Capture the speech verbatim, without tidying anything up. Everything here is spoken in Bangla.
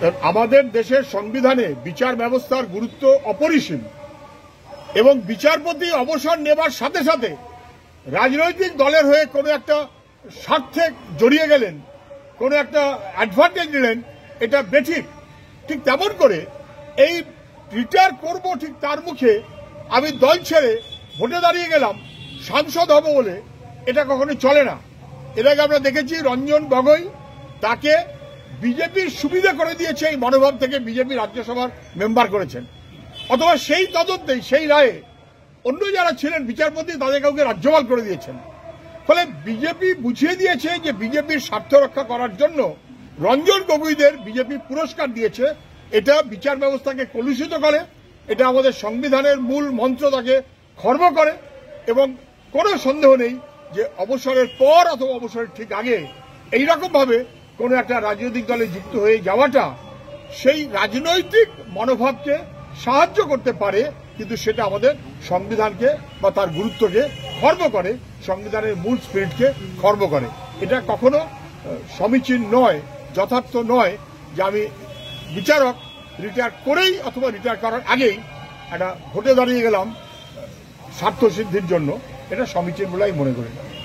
আমাদের দেশের সংবিধানে বিচার ব্যবস্থার গুরুত্ব অপরিসীম এবং বিচারপতি অবসর নেবার সাথে সাথে রাজনৈতিক দলের হয়ে কোনো একটা স্বার্থে জড়িয়ে গেলেন, কোনো একটা অ্যাডভান্টেজ নিলেন, এটা বেঠিক। ঠিক তেমন করে এই রিটায়ার করব ঠিক তার মুখে আমি দল ছেড়ে ভোটে দাঁড়িয়ে গেলাম সাংসদ হব বলে, এটা কখনো চলে না। এর আগে আমরা দেখেছি রঞ্জন গগৈ তাকে বিজেপির সুবিধা করে দিয়েছে, এই মনোভাব থেকে বিজেপি রাজ্যসভার মেম্বার করেছেন, অথবা সেই তদন্তেই সেই রায়ে অন্য যারা ছিলেন বিচারপতি তাদের কাউকে রাজ্যপাল করে দিয়েছেন। ফলে বিজেপি বুঝিয়ে দিয়েছে যে বিজেপির স্বার্থ রক্ষা করার জন্য রঞ্জন গগৈদের বিজেপি পুরস্কার দিয়েছে। এটা বিচার ব্যবস্থাকে কলুষিত করে, এটা আমাদের সংবিধানের মূল মন্ত্র তাকে খর্ব করে এবং কোনো সন্দেহ নেই যে অবসরের পর অথবা অবসরের ঠিক আগে এইরকম ভাবে কোনো একটা রাজনৈতিক দলে যুক্ত হয়ে যাওয়াটা সেই রাজনৈতিক মনোভাবকে সাহায্য করতে পারে, কিন্তু সেটা আমাদের সংবিধানকে বা তার গুরুত্বকে খর্ব করে, সংবিধানের মূল স্পিরিটকে খর্ব করে। এটা কখনো সমীচীন নয়, যথার্থ নয় যে আমি বিচারক রিটায়ার করেই অথবা রিটায়ার করার আগেই একটা ভোটে দাঁড়িয়ে গেলাম স্বার্থ সিদ্ধির জন্য। এটা সমীচীন বলে আমি মনে করি না।